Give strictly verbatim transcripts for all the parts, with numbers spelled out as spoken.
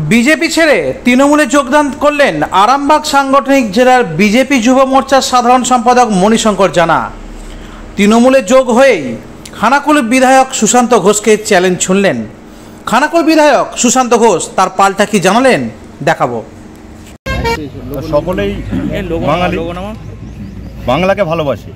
BJP ছেড়ে তৃণমূলে যোগদান করলেন আরামবাগ সাংগঠনিক জেলার বিজেপি যুব মোর্চার সাধারণ সম্পাদক মণিশঙ্কর জানা। তৃণমূলে যোগ হয়েই খানাকুল বিধায়ক সুশান্ত ঘোষকে চ্যালেঞ্জ ছুঁড়লেন। খানাকুল বিধায়ক সুশান্ত ঘোষ তার পাল্টা কি জানালেন দেখাবো। সকলেই বাঙালি, বাংলাকে ভালোবাসে,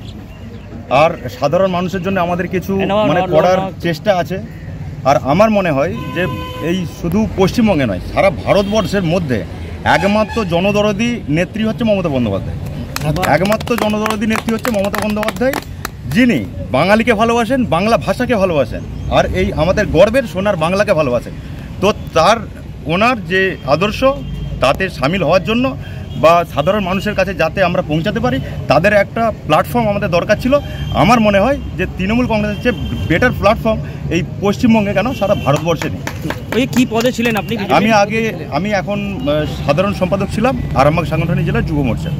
আর সাধারণ মানুষের জন্য আমাদের কিছু মানে করার চেষ্টা আছে। আর আমার মনে হয় যে এই শুধু পশ্চিমবঙ্গে নয়, সারা ভারতবর্ষের মধ্যে একমাত্র জনদরদি নেত্রী হচ্ছে মমতা বন্দ্যোপাধ্যায়। একমাত্র জনদরদি নেত্রী হচ্ছে মমতা বন্দ্যোপাধ্যায়, যিনি বাঙালিকে ভালোবাসেন, বাংলা ভাষাকে ভালোবাসেন, আর এই আমাদের গর্বের সোনার বাংলাকে ভালোবাসেন। তো তার ওনার যে আদর্শ তাতে সামিল হওয়ার জন্য বা সাধারণ মানুষের কাছে যাতে আমরা পৌঁছাতে পারি, তাদের একটা প্ল্যাটফর্ম আমাদের দরকার ছিল। আমার মনে হয় যে তৃণমূল কংগ্রেসের চেয়ে বেটার প্ল্যাটফর্ম এই পশ্চিমবঙ্গে কেন সারা ভারতবর্ষে নেই। ওই কি পদে ছিলেন আপনি? আমি আগে আমি এখন সাধারণ সম্পাদক ছিলাম আরামবাগ সাংগঠনিক জেলার যুব মোর্চা,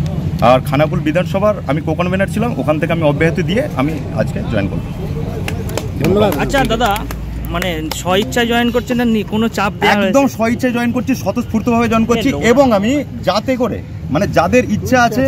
আর খানাকুল বিধানসভার আমি কো কনভেনার ছিলাম। ওখান থেকে আমি অব্যাহতি দিয়ে আমি আজকে জয়েন করব। ধন্যবাদ। আচ্ছা দাদা, মানে স্বইচ্ছায় জয়েন করছেন না কোনো চাপ দেওয়া হয়েছে? একদম স্বইচ্ছায় জয়েন করছি, স্বতঃস্ফূর্তভাবে জয়েন করছি, এবং আমি যাতে করে মানে যাদের ইচ্ছা আছে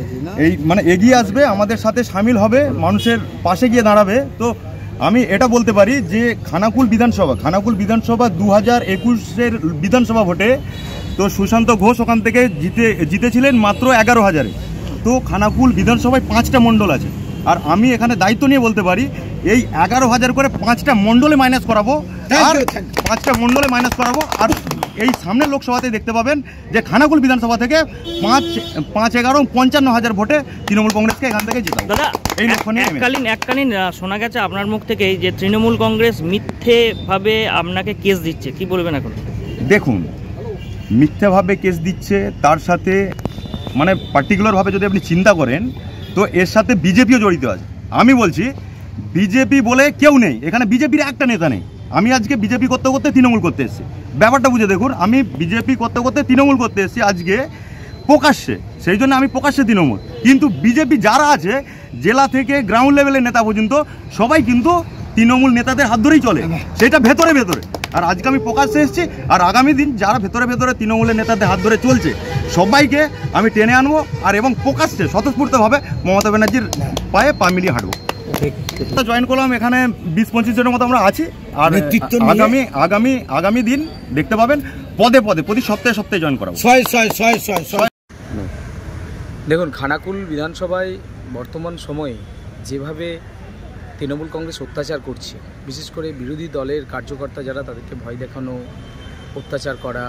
এই মানে এগিয়ে আসবে, আমাদের সাথে সামিল হবে, মানুষের পাশে গিয়ে দাঁড়াবে। তো আমি এটা বলতে পারি যে খানাকুল বিধানসভা খানাকুল বিধানসভা দু হাজার একুশের বিধানসভা ভোটে তো সুশান্ত ঘোষ ওখান থেকে জিতে জিতেছিলেন মাত্র এগারো হাজারে। তো খানাকুল বিধানসভায় পাঁচটা মণ্ডল আছে, আর আমি এখানে দায়িত্ব নিয়ে বলতে পারি এই এগারো হাজার করে পাঁচটা মণ্ডলে মাইনাস করাবো, আর পাঁচটা মণ্ডলে মাইনাস করাবো। আর এই সামনের লোকসভাতে দেখতে পাবেন যে খানাকুল বিধানসভা থেকে পাঁচ পাঁচ এগারো পঞ্চান্ন হাজার ভোটে তৃণমূল কংগ্রেসকে এখান থেকে জেতাবো। দাদা, এই লক্ষ্য নিয়ে এককালীন এককালীন শোনা গেছে আপনার মুখ থেকে যে তৃণমূল কংগ্রেস মিথ্যেভাবে আপনাকে কেস দিচ্ছে, কি বলবেন এখন? দেখুন, মিথ্যাভাবে কেস দিচ্ছে, তার সাথে মানে পার্টিকুলারভাবে যদি আপনি চিন্তা করেন তো এর সাথে বিজেপিও জড়িত আছে। আমি বলছি বিজেপি বলে কেউ নেই এখানে, বিজেপির একটা নেতা নেই। আমি আজকে বিজেপি করতে করতে তৃণমূল করতে এসেছি, ব্যাপারটা বুঝে দেখুন। আমি বিজেপি করতে করতে তৃণমূল করতে এসেছি আজকে প্রকাশ্যে, সেই জন্য আমি প্রকাশ্যে তৃণমূল। কিন্তু বিজেপি যারা আছে জেলা থেকে গ্রাউন্ড লেভেলের নেতা পর্যন্ত সবাই কিন্তু তৃণমূল নেতাদের হাত ধরেই চলে, সেটা ভেতরে ভেতরে। আর আজকে আমি প্রকাশ্যে এসেছি, আর আগামী দিন যারা ভেতরে ভেতরে তৃণমূলের নেতাদের হাত ধরে চলছে সবাইকে আমি টেনে আনবো, আর এবং প্রকাশ্যে স্বতঃস্ফূর্তভাবে মমতা ব্যানার্জির পায়ে পা মিলিয়ে হাঁটবো। জয়েন করলাম, এখানে বিশ পঁচিশ জনের মতো আমরা আছি, আর আগামী আগামী আগামী দিন দেখতে পাবেন পদে পদে প্রতি সপ্তাহে সপ্তাহে জয়েন করাবো। দেখুন, খানাকুল বিধানসভায় বর্তমান সময়ে যেভাবে তৃণমূল কংগ্রেস অত্যাচার করছে, বিশেষ করে বিরোধী দলের কার্যকর্তা যারা, তাদেরকে ভয় দেখানো, অত্যাচার করা,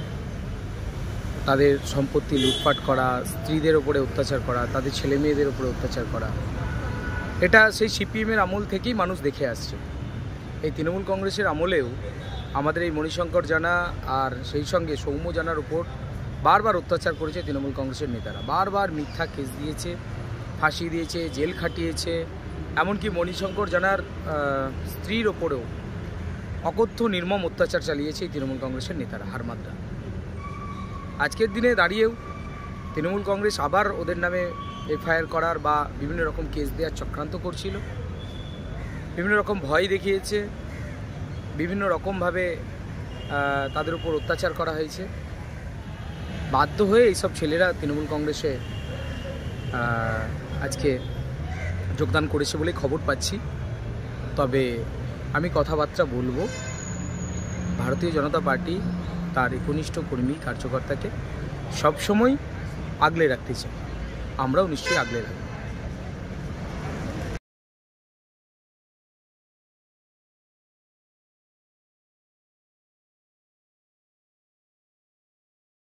তাদের সম্পত্তি লুটপাট করা, স্ত্রীদের ওপরে অত্যাচার করা, তাদের ছেলে মেয়েদের ওপরে অত্যাচার করা, এটা সেই সিপিএমের আমল থেকেই মানুষ দেখে আসছে। এই তৃণমূল কংগ্রেসের আমলেও আমাদের এই মণিশঙ্কর জানা আর সেই সঙ্গে সৌম্য জানার উপর বারবার অত্যাচার করেছে তৃণমূল কংগ্রেসের নেতারা। বারবার মিথ্যা কেস দিয়েছে, ফাঁসি দিয়েছে, জেল খাটিয়েছে, এমনকি মণিশঙ্কর জানার স্ত্রীর ওপরেও অকথ্য নির্মম অত্যাচার চালিয়েছে এই তৃণমূল কংগ্রেসের নেতারা হারমাদরা। আজকের দিনে দাঁড়িয়েও তৃণমূল কংগ্রেস আবার ওদের নামে এফআইআর করার বা বিভিন্ন রকম কেস দেওয়ার চক্রান্ত করছিল, বিভিন্ন রকম ভয় দেখিয়েছে, বিভিন্ন রকমভাবে তাদের উপর অত্যাচার করা হয়েছে। বাধ্য হয়ে এইসব ছেলেরা তৃণমূল কংগ্রেসে আজকে যোগদান করেছে বলেই খবর পাচ্ছি। তবে আমি কথাবার্তা বলবো, ভারতীয় জনতা পার্টি তার একনিষ্ঠ কর্মী কার্যকর্তাকে সবসময় আগলে রাখতে চাই, আমরাও নিশ্চয়ই আগলে রাখব।